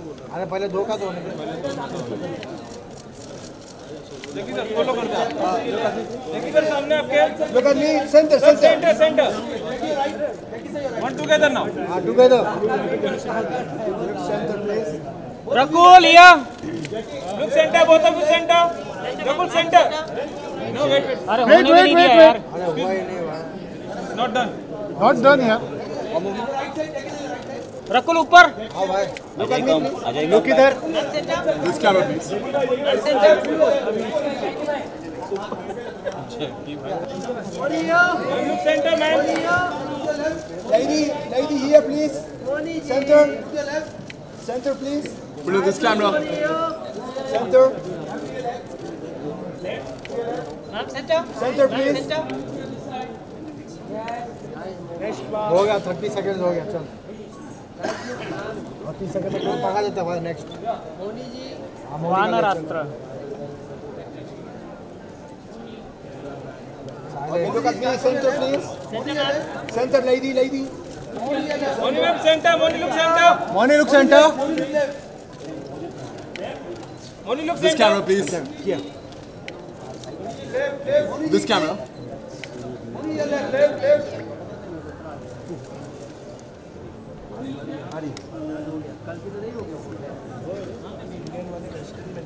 अरे पहले दो का दो देखिए सर फॉलो करते हैं। देखिए सर सामने आपके look at me center centre one together now together center please Rakul here look centre both of you centre Rakul centre no wait अरे होने भी नहीं दिया यार। अरे हुआ ही नहीं हुआ not done not done here Rakul ऊपर। हाँ भाई look at me please look इधर this camera please look centre man lady here please center please Bring this camera. center please हो गया 30 सेकंड हो गया चल 30 सेकंड में पका देता भाई नेक्स्ट वानरास्त्र। look at me center please center lady Mouni ma'am centre Mouni look centre Money look center Mouni look This centre camera, please. here This camera.